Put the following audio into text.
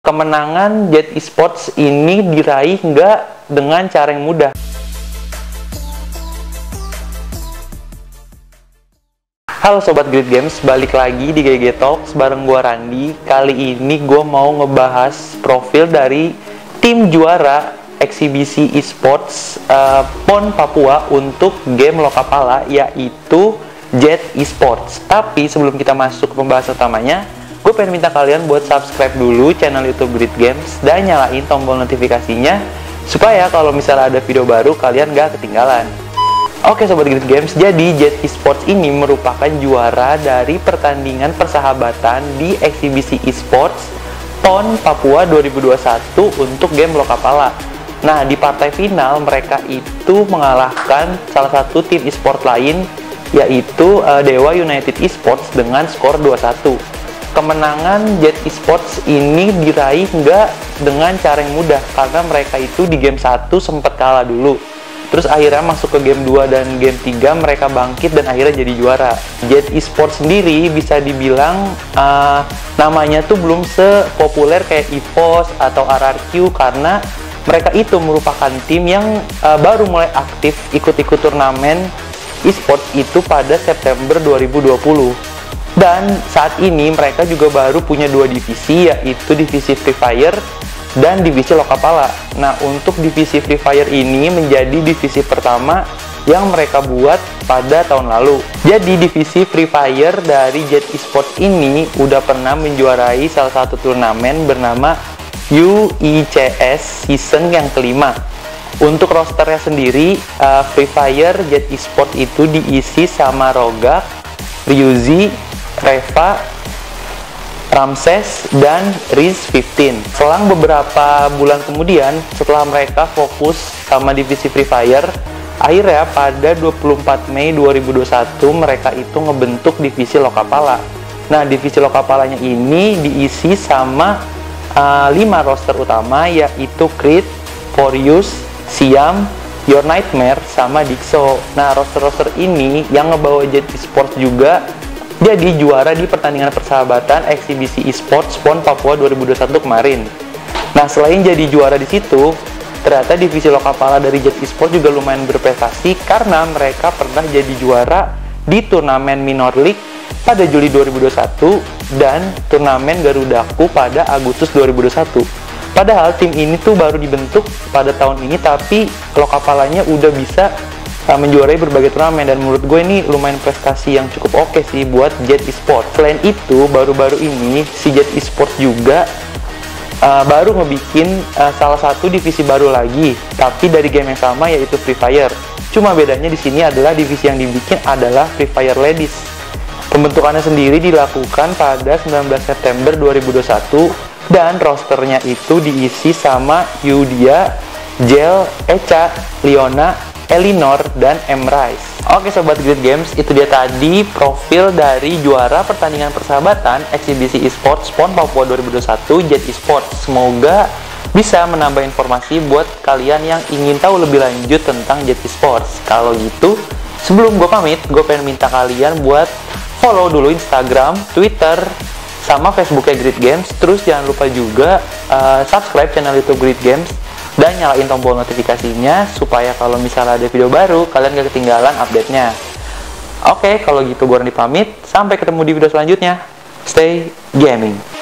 Kemenangan Jet Esports ini diraih nggak dengan cara yang mudah. Halo Sobat Grid Games, balik lagi di GG Talks bareng gua Randi. Kali ini gua mau ngebahas profil dari tim juara eksibisi esports PON Papua untuk game Lokapala, yaitu Jet Esports. Tapi sebelum kita masuk ke pembahasan utamanya, gue pengen minta kalian buat subscribe dulu channel YouTube Grid Games dan nyalain tombol notifikasinya supaya kalau misalnya ada video baru kalian gak ketinggalan. Oke Sobat Grid Games, jadi Jet Esports ini merupakan juara dari pertandingan persahabatan di eksibisi esports PON Papua 2021 untuk game Lokapala. Nah, di partai final mereka itu mengalahkan salah satu tim esports lain, yaitu Dewa United Esports dengan skor 2-1. Kemenangan Jet Esports ini diraih nggak dengan cara yang mudah, karena mereka itu di game 1 sempat kalah dulu. Terus akhirnya masuk ke game 2 dan game 3 mereka bangkit dan akhirnya jadi juara. Jet Esports sendiri bisa dibilang namanya tuh belum sepopuler kayak EVOS atau RRQ, karena mereka itu merupakan tim yang baru mulai aktif ikut-ikut turnamen esports itu pada September 2020. Dan saat ini mereka juga baru punya dua divisi, yaitu divisi Free Fire dan divisi Lokapala. Nah, untuk divisi Free Fire ini menjadi divisi pertama yang mereka buat pada tahun lalu. Jadi divisi Free Fire dari Jet Esports ini udah pernah menjuarai salah satu turnamen bernama UICS season yang kelima. Untuk rosternya sendiri, Free Fire Jet Esports itu diisi sama Rogak, Ryuzi, Reva, Ramses, dan Riz15. Selang beberapa bulan kemudian, setelah mereka fokus sama divisi Free Fire, akhirnya pada 24 Mei 2021 mereka itu ngebentuk divisi Lokapala. Nah, divisi Lokapalanya ini diisi sama 5 roster utama, yaitu Creed, Forius, Siam, Your Nightmare, sama Dixo. Nah, roster-roster ini yang ngebawa Jet Esports juga jadi juara di pertandingan persahabatan eksibisi esports PON Papua 2021 kemarin. Nah, selain jadi juara di situ, ternyata divisi Lokapala dari Jet Esports juga lumayan berprestasi karena mereka pernah jadi juara di turnamen Minor League pada Juli 2021 dan turnamen Garudaku pada Agustus 2021. Padahal tim ini tuh baru dibentuk pada tahun ini, tapi Lokapalanya udah bisa menjuarai berbagai turnamen, dan menurut gue ini lumayan prestasi yang cukup oke sih buat Jet Esports. Selain itu, baru-baru ini si Jet Esports juga baru ngebikin salah satu divisi baru lagi, tapi dari game yang sama, yaitu Free Fire. Cuma bedanya di sini adalah divisi yang dibikin adalah Free Fire Ladies. Pembentukannya sendiri dilakukan pada 19 September 2021 dan rosternya itu diisi sama Yudia, Jel, Echa, Liona, Elinor, dan Emrice. Oke Sobat Grid Games, itu dia tadi profil dari juara pertandingan persahabatan eksibisi esports PON Papua 2021 Jet Esports. Semoga bisa menambah informasi buat kalian yang ingin tahu lebih lanjut tentang Jet Esports. Kalau gitu, sebelum gue pamit, gue pengen minta kalian buat follow dulu Instagram, Twitter, sama Facebooknya Grid Games. Terus jangan lupa juga subscribe channel YouTube Grid Games dan nyalain tombol notifikasinya supaya kalau misalnya ada video baru kalian gak ketinggalan update-nya. Oke, kalau gitu gue Randi pamit. Sampai ketemu di video selanjutnya. Stay gaming.